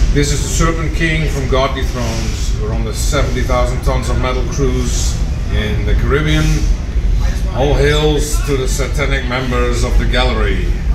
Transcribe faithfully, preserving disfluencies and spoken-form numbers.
This is the Serpent King from God Dethroned. We're on the seventy thousand tons of metal cruise in the Caribbean. All hails to the satanic members of the gallery.